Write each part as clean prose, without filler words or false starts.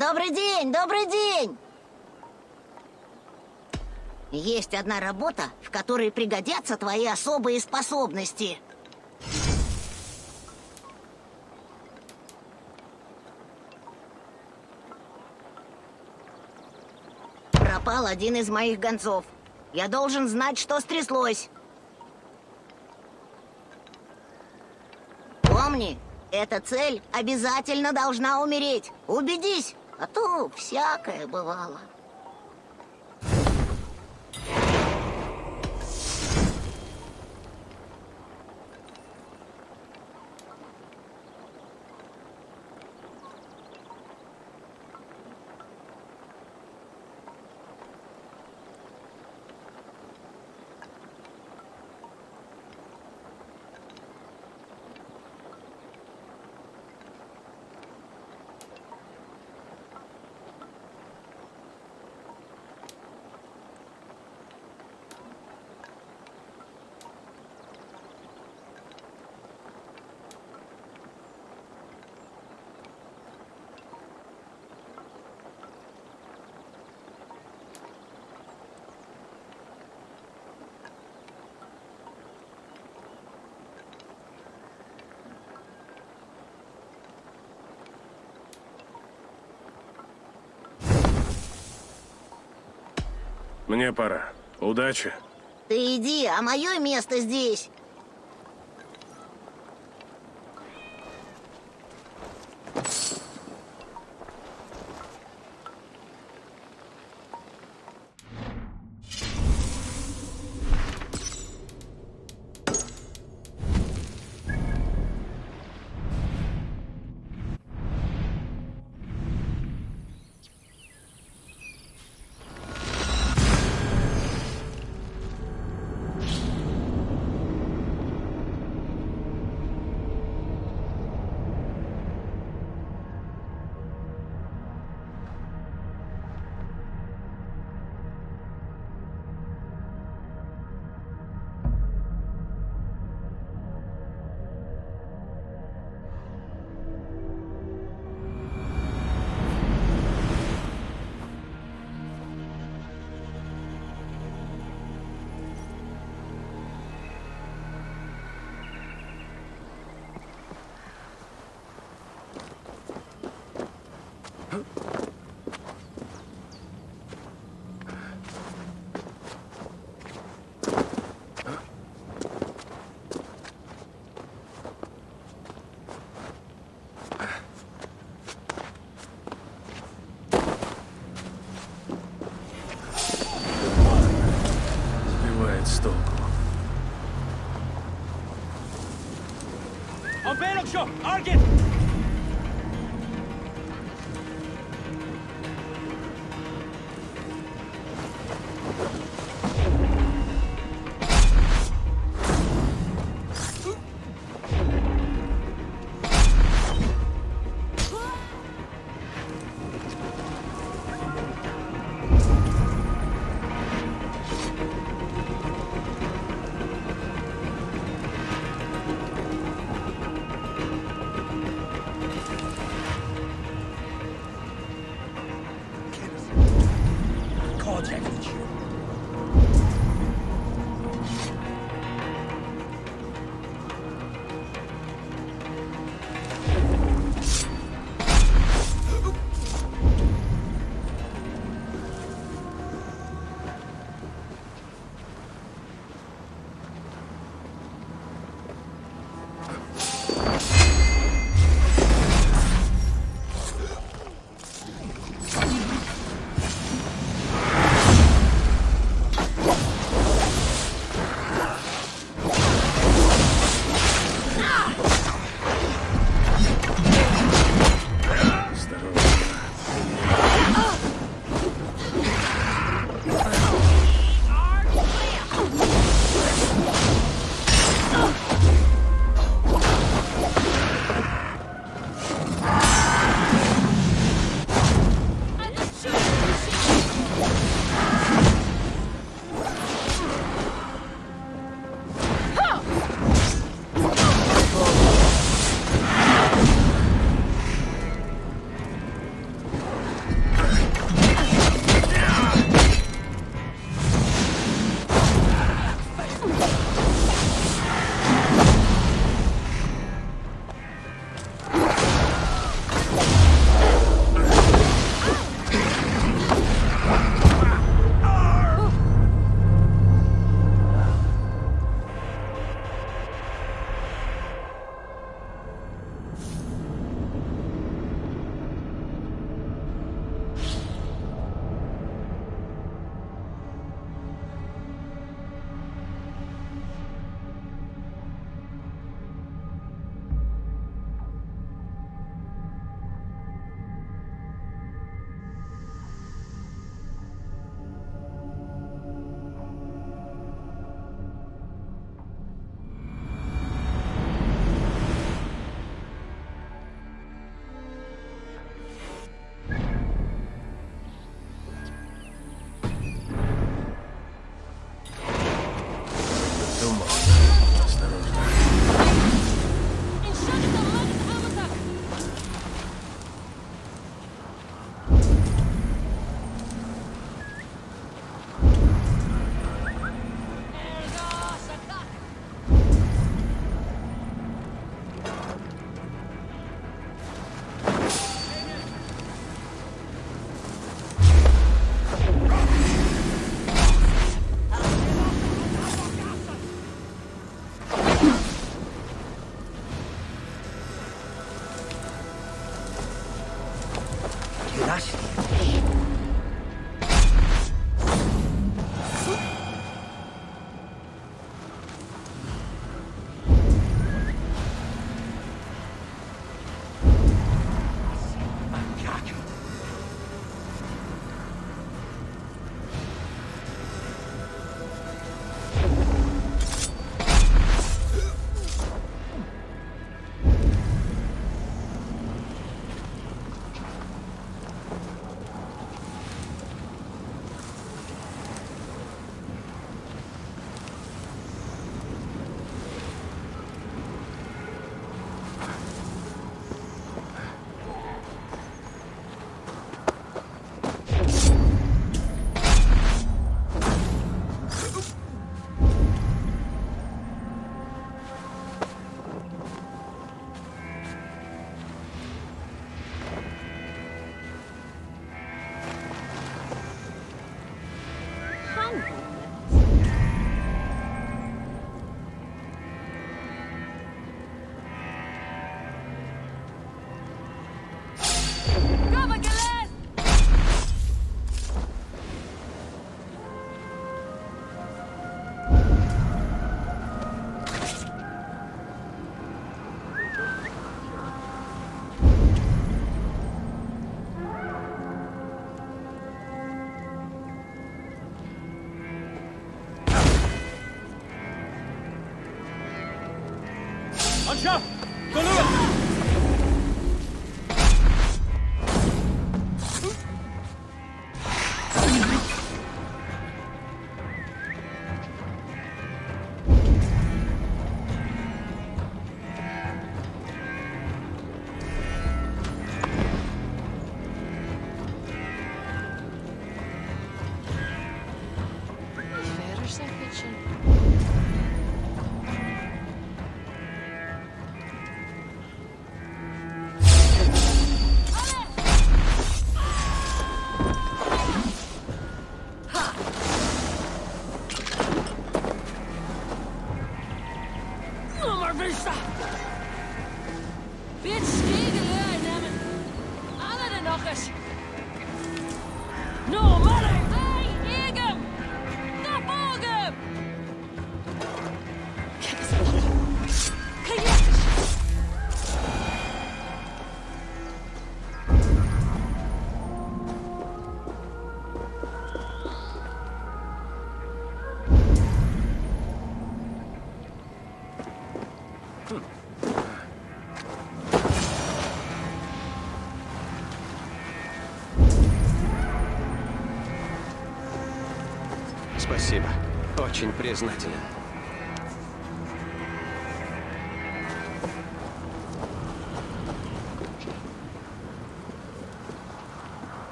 Добрый день, добрый день! Есть одна работа, в которой пригодятся твои особые способности. Пропал один из моих гонцов. Я должен знать, что стряслось. Помни, эта цель обязательно должна умереть. Убедись, а то всякое бывало. Мне пора. Удачи. Ты иди, а мое место здесь. Сбивает с толку. On peenokso! Argit! вчерашнее. Mannschaft! Kolur! Спасибо. Очень признателен.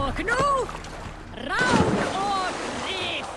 Och nu, round och drift!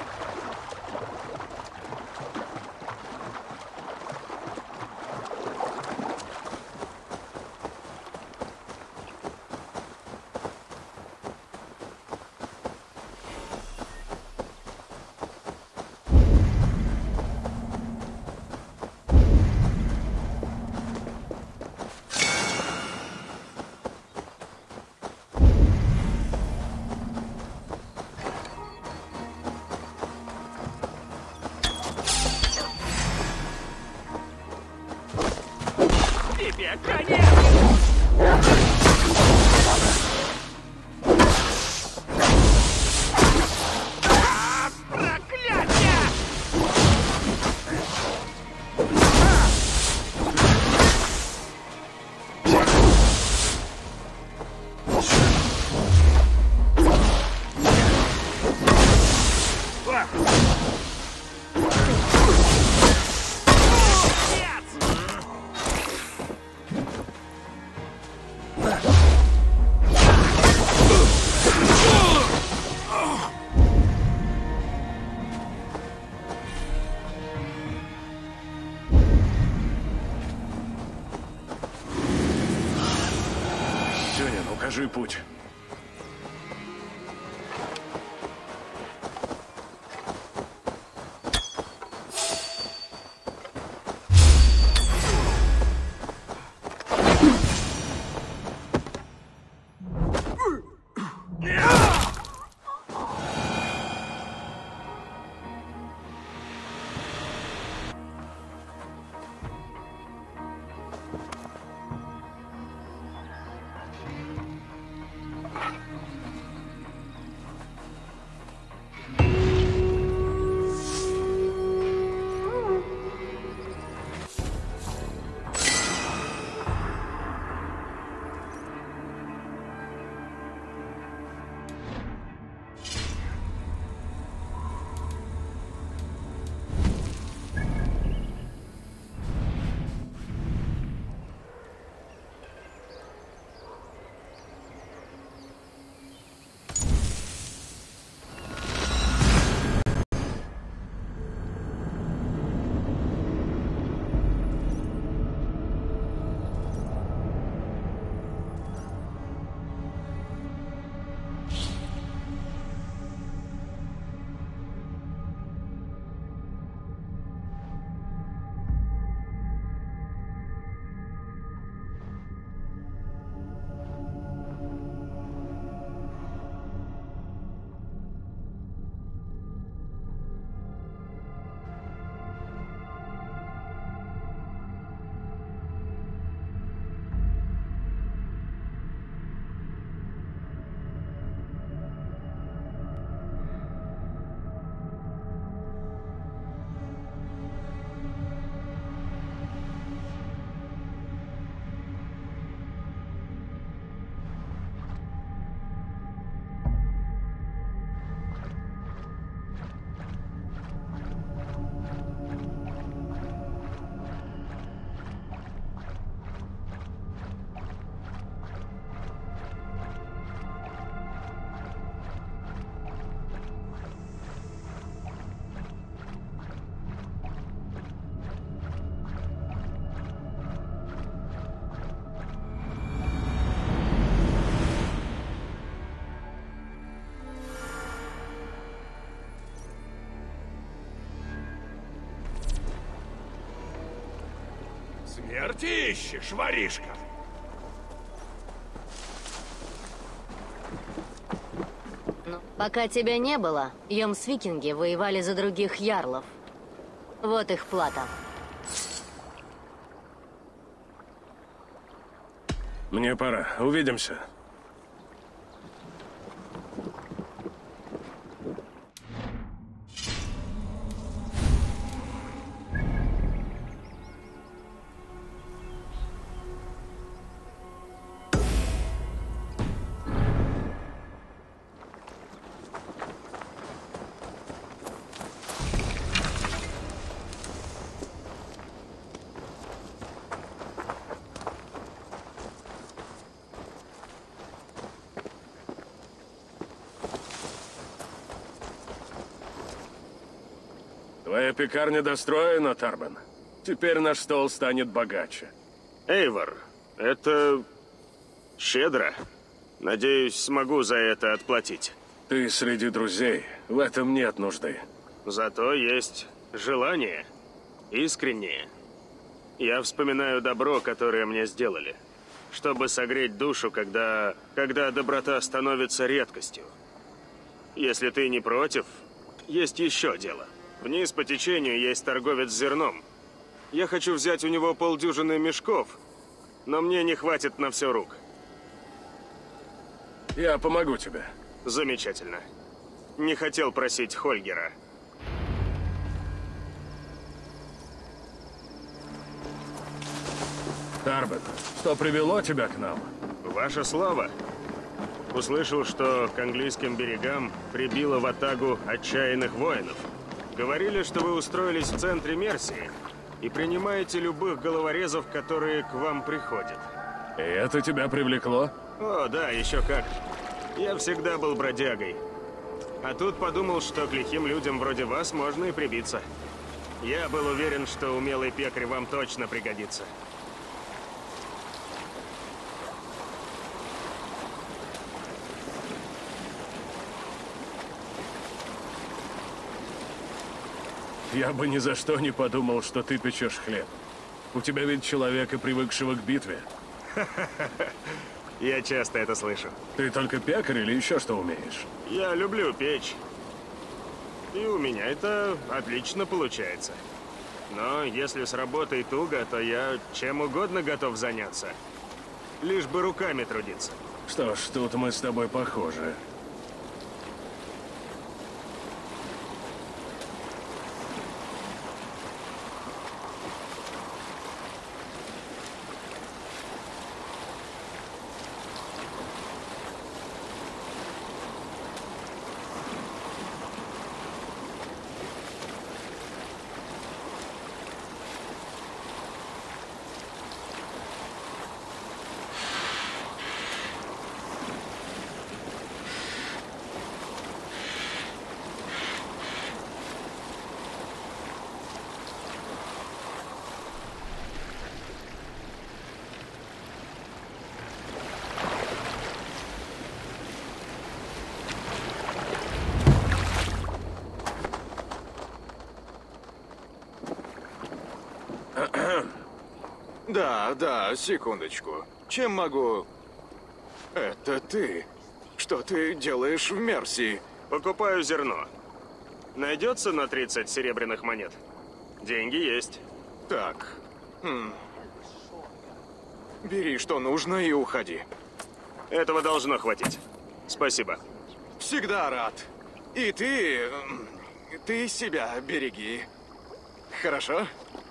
Тебе конец! Проклятие! Сюнин, укажи путь. Смерти ищешь, воришка? Пока тебя не было, Йомс-викинги воевали за других ярлов. Вот их плата. Мне пора. Увидимся. Твоя пекарня достроена, Тарбан. Теперь наш стол станет богаче. Эйвор, это щедро. Надеюсь, смогу за это отплатить. Ты среди друзей. В этом нет нужды. Зато есть желание. Искреннее. Я вспоминаю добро, которое мне сделали. Чтобы согреть душу, когда доброта становится редкостью. Если ты не против, есть еще дело. Вниз по течению есть торговец зерном. Я хочу взять у него полдюжины мешков, но мне не хватит на все рук. Я помогу тебе. Замечательно. Не хотел просить Хольгера. Тарбан, что привело тебя к нам? Ваша слава. Услышал, что к английским берегам прибило ватагу отчаянных воинов. Говорили, что вы устроились в центре Мерсии и принимаете любых головорезов, которые к вам приходят. И это тебя привлекло? О, да, еще как. Я всегда был бродягой. А тут подумал, что к лихим людям вроде вас можно и прибиться. Я был уверен, что умелый пекарь вам точно пригодится. Я бы ни за что не подумал, что ты печешь хлеб. У тебя ведь человека, привыкшего к битве. Я часто это слышу. Ты только пекарь или еще что умеешь? Я люблю печь. И у меня это отлично получается. Но если с работой туго, то я чем угодно готов заняться. Лишь бы руками трудиться. Что ж, тут мы с тобой похожи. Да, секундочку. Чем могу... Это ты. Что ты делаешь в Мерсии? Покупаю зерно. Найдется на 30 серебряных монет? Деньги есть. Так. Бери, что нужно, и уходи. Этого должно хватить. Спасибо. Всегда рад. И ты... Ты себя береги. Хорошо?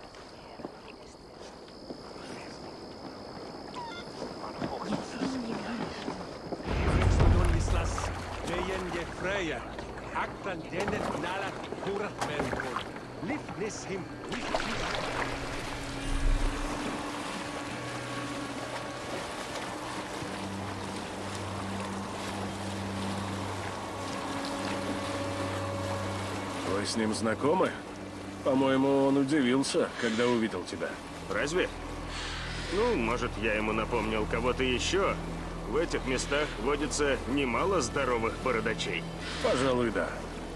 Вы с ним знакомы? По-моему, он удивился, когда увидел тебя. Разве? Ну, может, я ему напомнил кого-то еще. В этих местах водится немало здоровых бородачей. Пожалуй, да.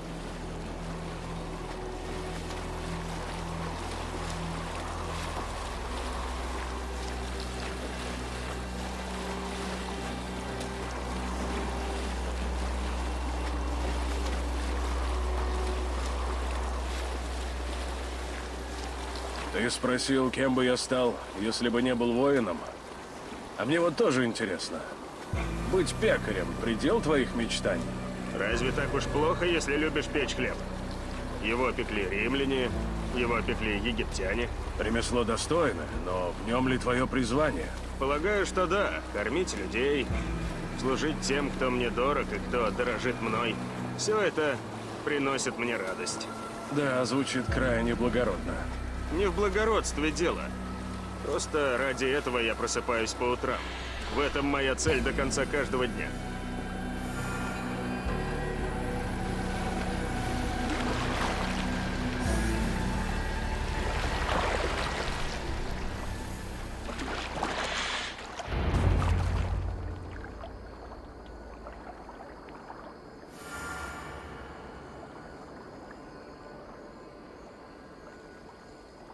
Ты спросил, кем бы я стал, если бы не был воином? А мне вот тоже интересно. Быть пекарем – предел твоих мечтаний? Разве так уж плохо, если любишь печь хлеб? Его пекли римляне, его пекли египтяне. Ремесло достойно, но в нем ли твое призвание? Полагаю, что да. Кормить людей, служить тем, кто мне дорог и кто дорожит мной. Все это приносит мне радость. Да, звучит крайне благородно. Не в благородстве дело. Просто ради этого я просыпаюсь по утрам. В этом моя цель до конца каждого дня.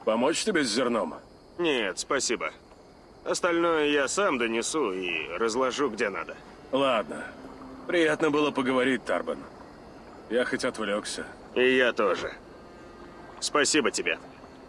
Помочь тебе с зерном? Нет, спасибо. Остальное я сам донесу и разложу где надо. Ладно. Приятно было поговорить, Тарбан. Я хоть отвлекся. И я тоже. Спасибо тебе.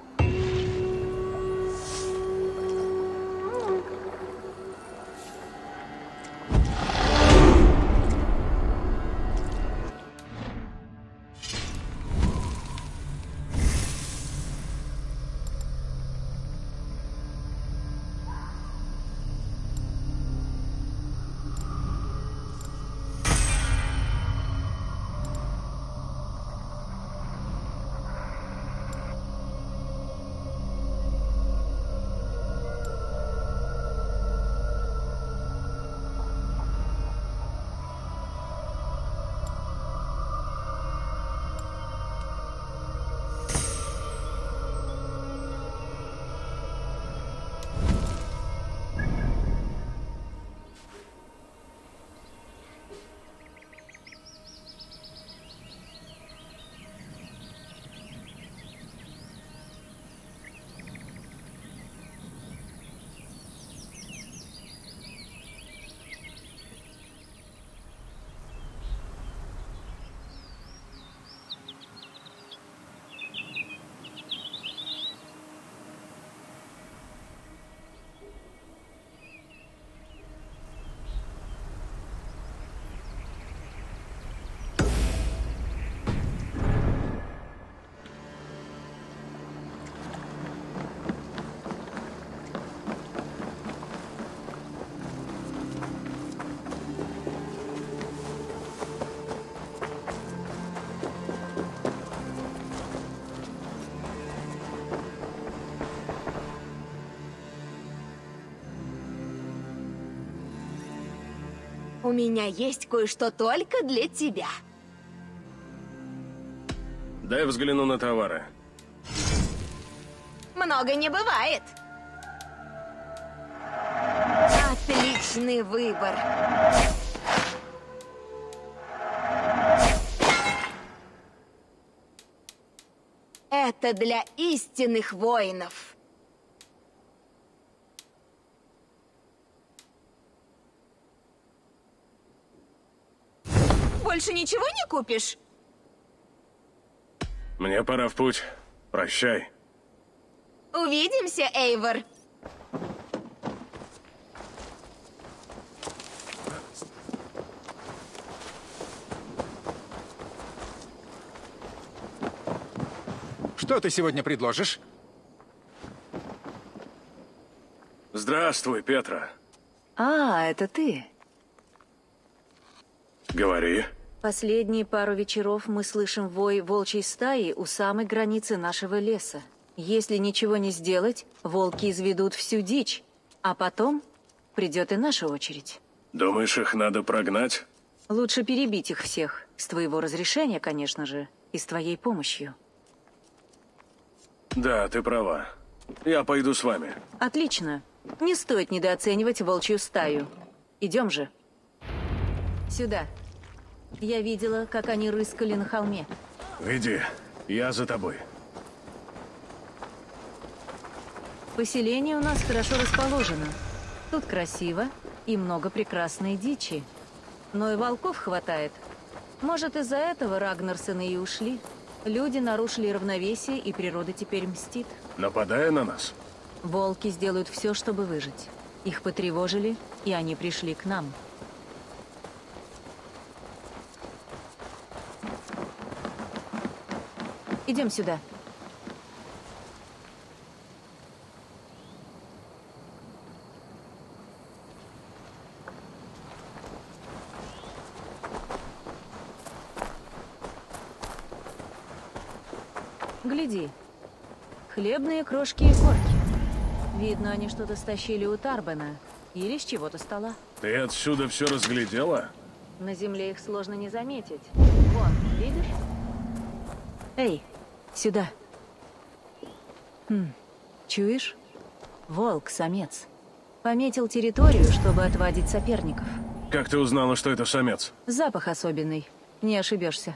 У меня есть кое-что только для тебя. Дай взгляну на товары. Много не бывает. Отличный выбор. Это для истинных воинов. Больше ничего не купишь? Мне пора в путь. Прощай. Увидимся, Эйвор. Что ты сегодня предложишь? Здравствуй, Петра. А, это ты. Говори. Последние пару вечеров мы слышим вой волчьей стаи у самой границы нашего леса. Если ничего не сделать, волки изведут всю дичь, а потом придет и наша очередь. Думаешь, их надо прогнать? Лучше перебить их всех. С твоего разрешения, конечно же, и с твоей помощью. Да, ты права. Я пойду с вами. Отлично. Не стоит недооценивать волчью стаю. Идем же. Сюда. Я видела, как они рыскали на холме. Иди, я за тобой. Поселение у нас хорошо расположено. Тут красиво и много прекрасной дичи. Но и волков хватает. Может, из-за этого Рагнарсены и ушли. Люди нарушили равновесие, и природа теперь мстит. Нападая на нас? Волки сделают все, чтобы выжить. Их потревожили, и они пришли к нам. Идем сюда. Гляди. Хлебные крошки и корки. Видно, они что-то стащили у Тарбана. Или с чего-то стола. Ты отсюда все разглядела? На земле их сложно не заметить. Вон, видишь? Эй, сюда. Чуешь? Волк-самец. Пометил территорию, чтобы отвадить соперников. Как ты узнала, что это самец? Запах особенный. Не ошибешься.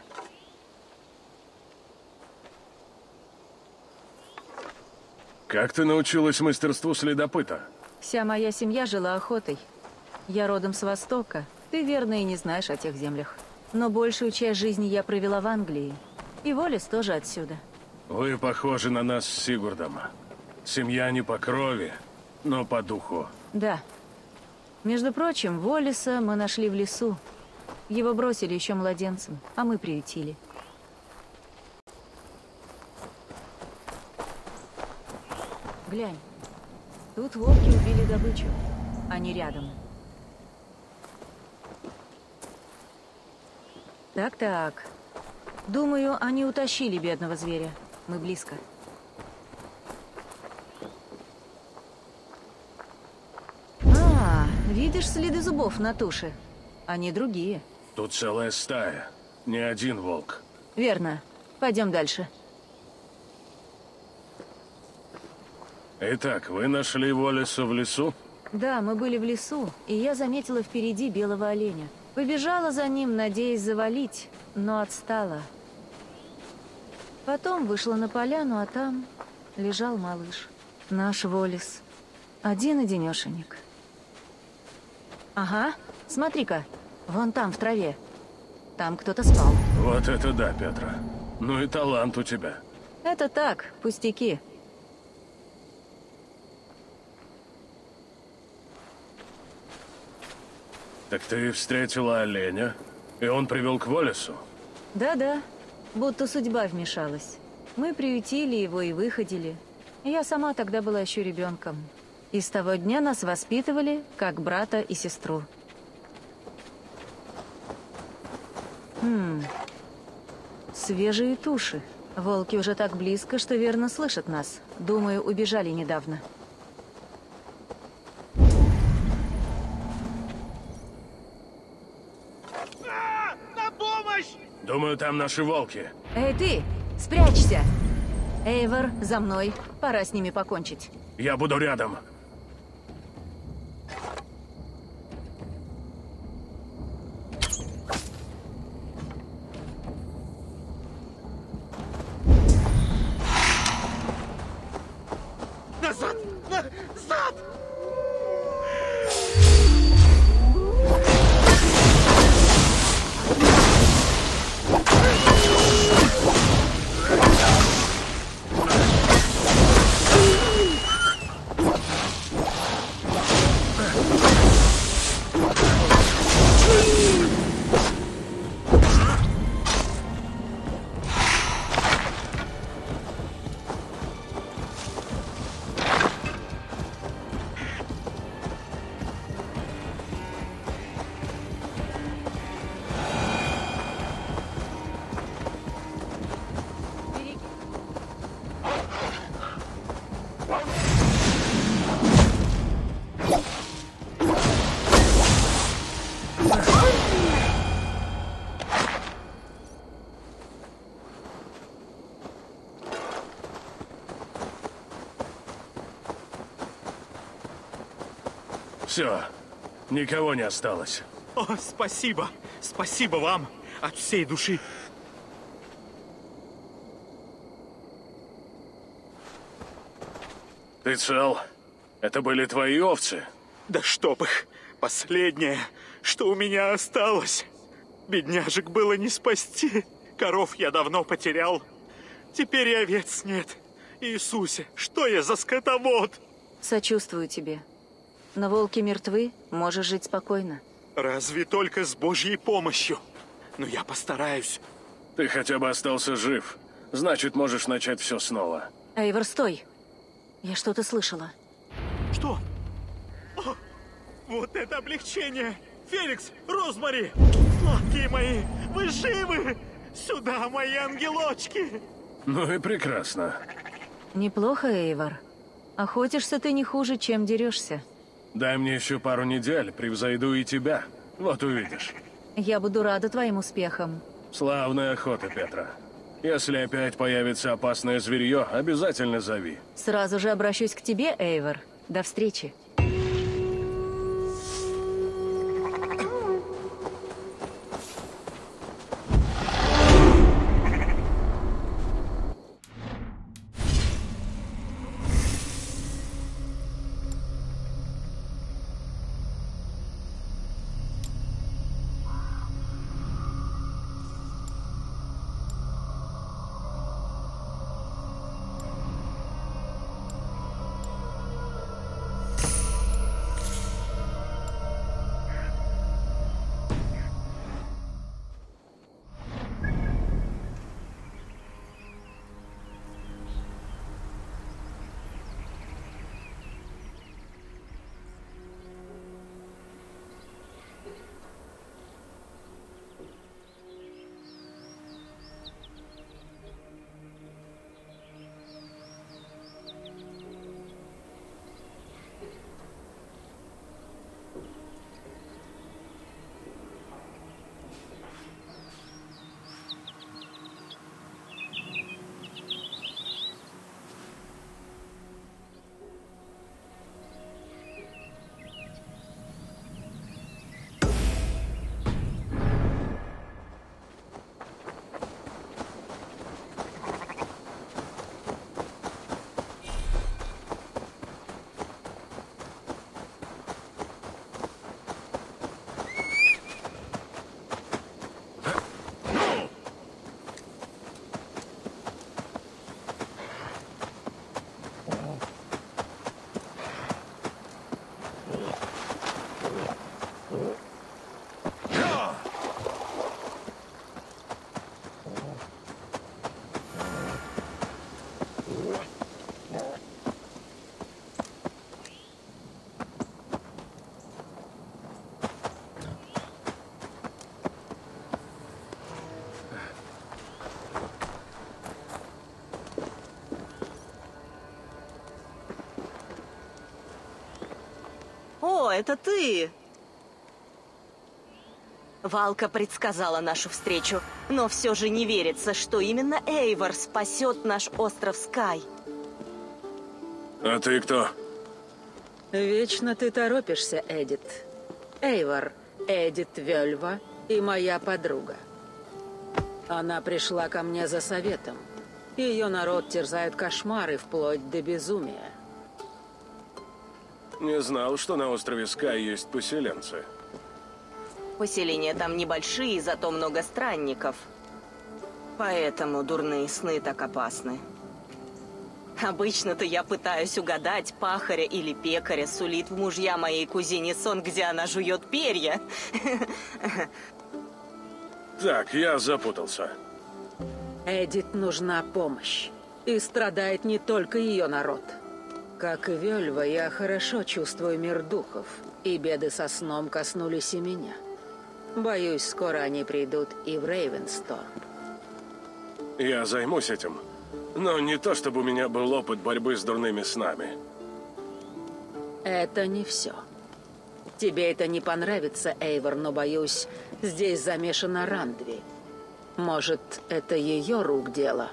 Как ты научилась мастерству следопыта? Вся моя семья жила охотой. Я родом с Востока. Ты, верно, и не знаешь о тех землях. Но большую часть жизни я провела в Англии. И Волис тоже отсюда. Вы похожи на нас с Сигурдом. Семья не по крови, но по духу. Да. Между прочим, Волиса мы нашли в лесу. Его бросили еще младенцем, а мы приютили. Глянь. Тут волки убили добычу. Они рядом. Так-так. Думаю, они утащили бедного зверя. Мы близко. Видишь следы зубов на туше? Они другие. Тут целая стая. Не один волк. Верно. Пойдем дальше. Итак, вы нашли Волиса в лесу? Да, мы были в лесу, и я заметила впереди белого оленя. Побежала за ним, надеясь завалить, но отстала. Потом вышла на поляну, а там лежал малыш. Наш Волис. Один-одинешенек. Ага, смотри-ка, вон там, в траве. Там кто-то спал. Вот это да, Петра. Ну и талант у тебя. Это так, пустяки. Так ты встретила оленя, и он привел к Волису? Да-да, будто судьба вмешалась. Мы приютили его и выходили. Я сама тогда была еще ребенком. И с того дня нас воспитывали, как брата и сестру. Свежие туши. Волки уже так близко, что верно слышат нас. Думаю, убежали недавно. На помощь! Думаю, там наши волки. Эй, ты! Спрячься! Эйвор, за мной. Пора с ними покончить. Я буду рядом. Назад! Назад! Все, никого не осталось. О, спасибо! Спасибо вам! От всей души! Ты цел? Это были твои овцы? Да чтоб их! Последнее, что у меня осталось! Бедняжек было не спасти. Коров я давно потерял. Теперь и овец нет. Иисусе, что я за скотовод? Сочувствую тебе. Но волки мертвы, можешь жить спокойно. Разве только с Божьей помощью. Но я постараюсь. Ты хотя бы остался жив. Значит, можешь начать все снова. Эйвор, стой. Я что-то слышала. Что? О, вот это облегчение! Феликс, Розмари! Сладкие мои, вы живы? Сюда, мои ангелочки! Ну и прекрасно. Неплохо, Эйвор. Охотишься ты не хуже, чем дерешься. Дай мне еще пару недель, превзойду и тебя. Вот увидишь. Я буду рада твоим успехам. Славная охота, Петра. Если опять появится опасное зверье, обязательно зови. Сразу же обращусь к тебе, Эйвор. До встречи. это ты. Валка предсказала нашу встречу, но все же не верится, что именно Эйвор спасет наш остров Скай. А ты кто? Вечно ты торопишься, Эдит. Эйвор, Эдит Вельва и моя подруга. Она пришла ко мне за советом. Ее народ терзают кошмары вплоть до безумия. Не знал, что на острове Скай есть поселенцы. Поселения там небольшие, зато много странников. Поэтому дурные сны так опасны. Обычно-то я пытаюсь угадать, пахаря или пекаря сулит в мужья моей кузине сон, где она жует перья. Так, я запутался. Эдит нужна помощь. И страдает не только ее народ. Как и Вельва, я хорошо чувствую мир духов. И беды со сном коснулись и меня. Боюсь, скоро они придут и в Рейвенсторм. Я займусь этим. Но не то, чтобы у меня был опыт борьбы с дурными снами. Это не все. Тебе это не понравится, Эйвор, но, боюсь, здесь замешана Рандви. Может, это ее рук дело?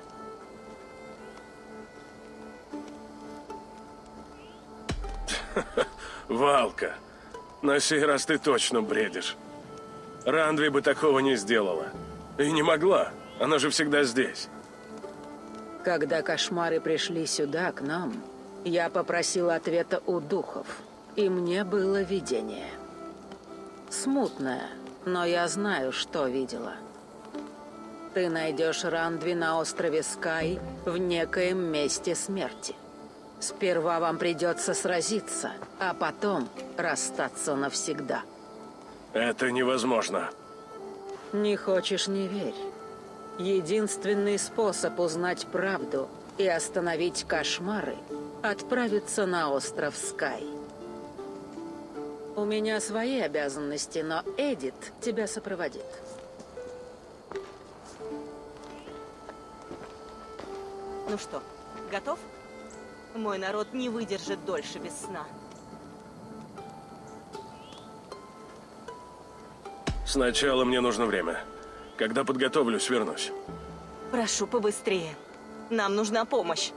Валка, на сей раз ты точно бредишь. Рандви бы такого не сделала. И не могла. Она же всегда здесь. Когда кошмары пришли сюда, к нам, я попросил ответа у духов. И мне было видение. Смутное, но я знаю, что видела. Ты найдешь Рандви на острове Скай в некоем месте смерти. Сперва вам придется сразиться, а потом расстаться навсегда. Это невозможно. Не хочешь — не верь. Единственный способ узнать правду и остановить кошмары — отправиться на остров Скай. У меня свои обязанности, но Эдит тебя сопроводит. Ну что, готов? Мой народ не выдержит дольше без сна. Сначала мне нужно время. Когда подготовлюсь, вернусь. Прошу, побыстрее. Нам нужна помощь.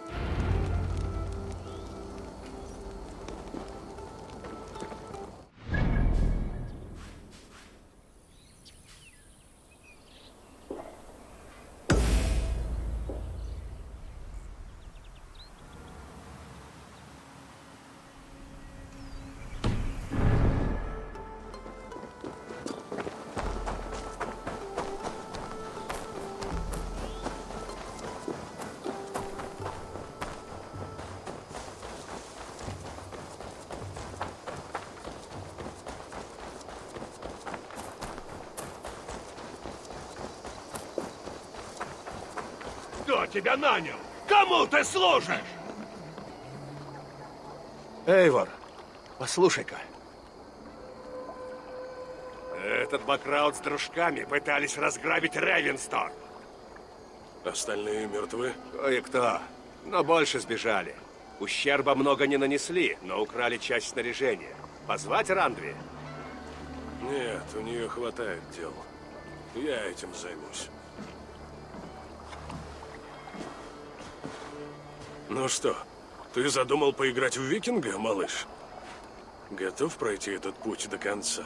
Кто тебя нанял? Кому ты служишь? Эйвор, послушай-ка. Этот Бакраут с дружками пытались разграбить Рейвенсторм. Остальные мертвы? Кое-кто, но больше сбежали. Ущерба много не нанесли, но украли часть снаряжения. Позвать Рандви? Нет, у нее хватает дел. Я этим займусь. Ну что, ты задумал поиграть в викинга, малыш? Готов пройти этот путь до конца?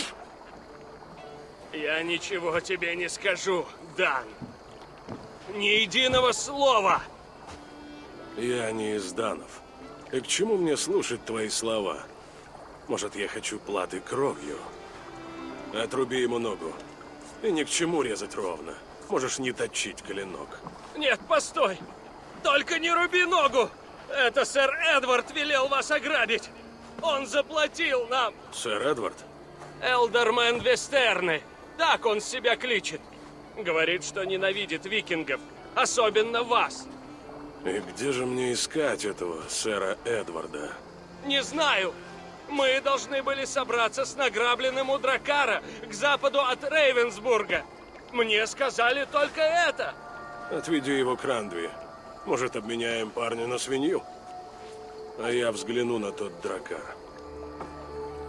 Я ничего тебе не скажу, Дан. Ни единого слова! Я не из Данов. И к чему мне слушать твои слова? Может, я хочу платы кровью? Отруби ему ногу. И ни к чему резать ровно. Можешь не точить клинок. Нет, постой! Только не руби ногу! Это сэр Эдвард велел вас ограбить! Он заплатил нам! Сэр Эдвард? Элдермен Вестерны. Так он себя кличет. Говорит, что ненавидит викингов. Особенно вас. И где же мне искать этого сэра Эдварда? Не знаю. Мы должны были собраться с награбленным у Дракара к западу от Рейвенсбурга. Мне сказали только это. Отведи его к Рандви. Может, обменяем парня на свинью? А я взгляну на тот Дракар.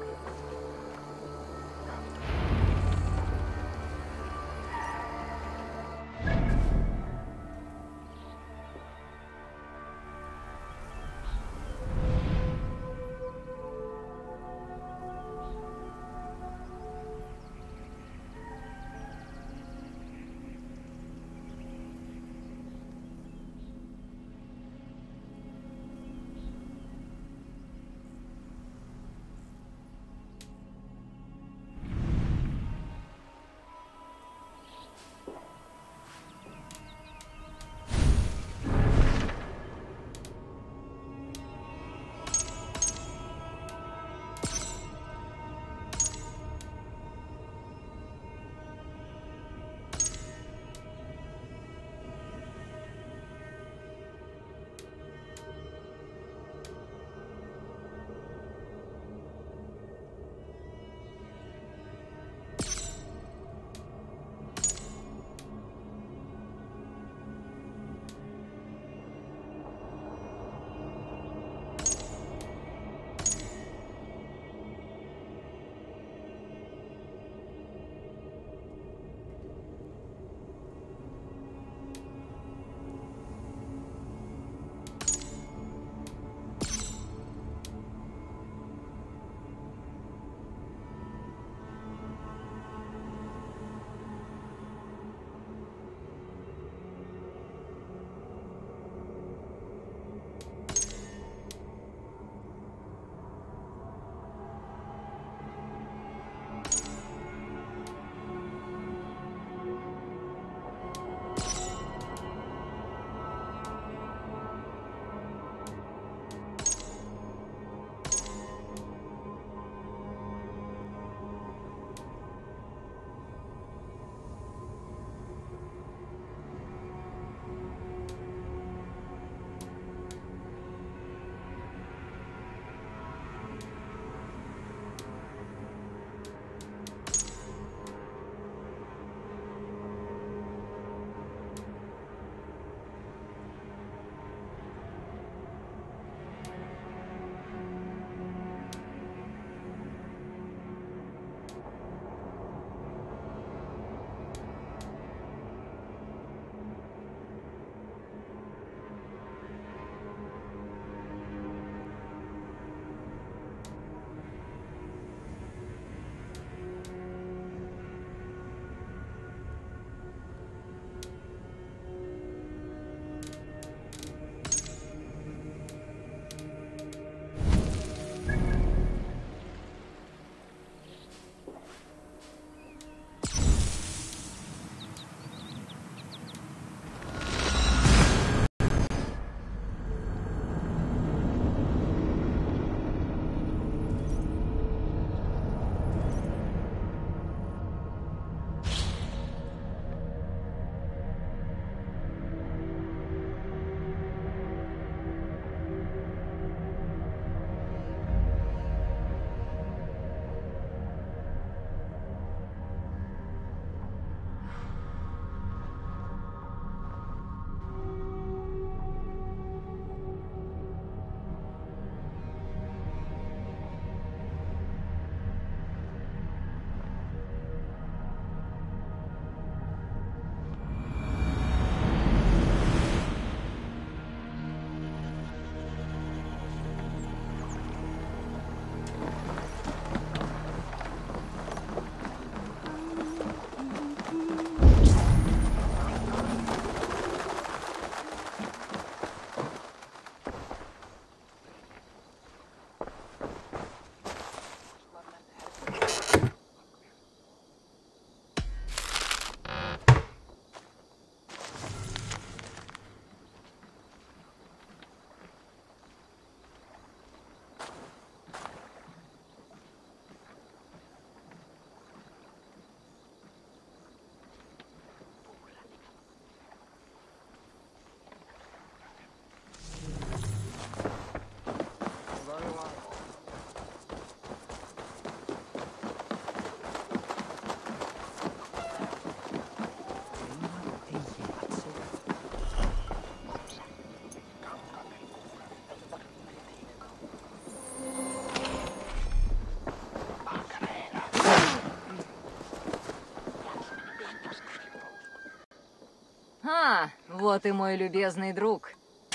А, вот и мой любезный друг.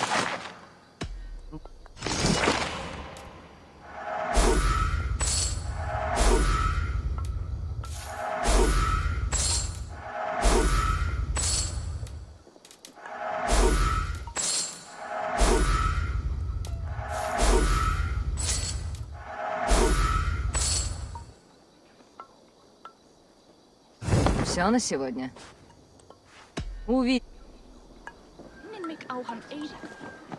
Все на сегодня. Увидимся. Nimm mich auch an Ada.